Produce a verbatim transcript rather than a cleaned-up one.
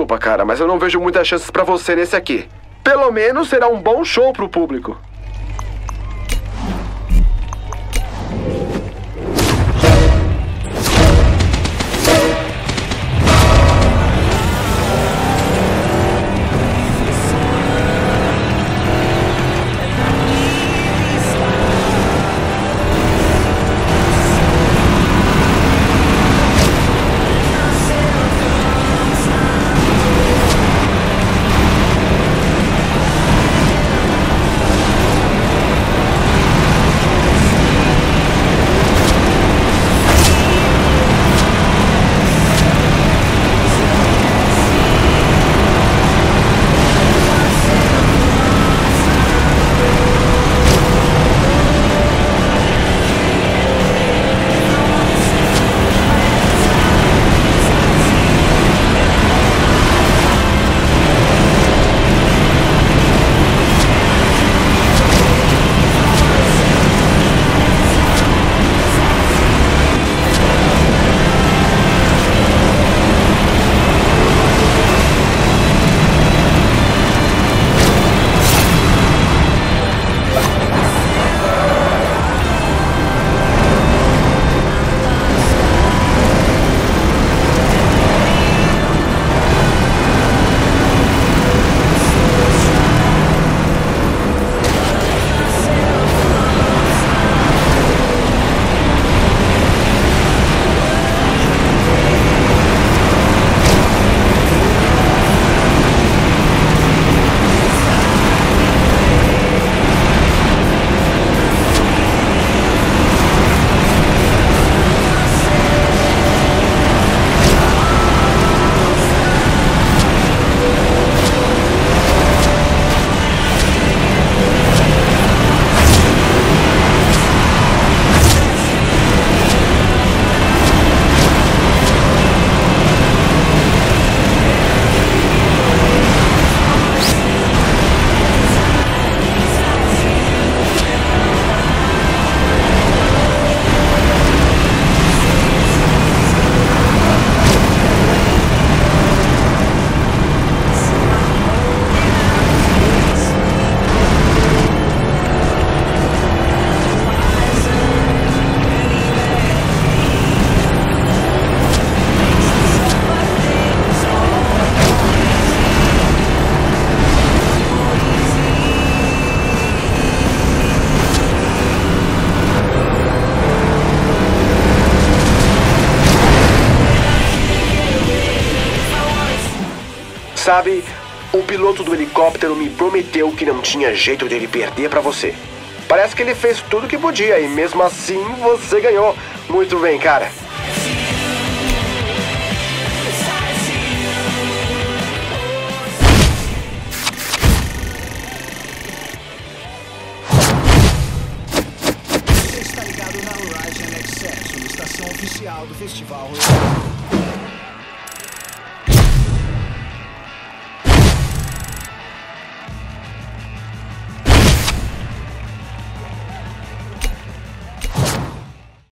desculpa, cara, mas eu não vejo muitas chances pra você nesse aqui. Pelo menos será um bom show pro público. Sabe, o piloto do helicóptero me prometeu que não tinha jeito dele perder pra você. Parece que ele fez tudo o que podia e mesmo assim você ganhou. Muito bem, cara. Você está ligado na Horizon Excesso, estação oficial do Festival Royal.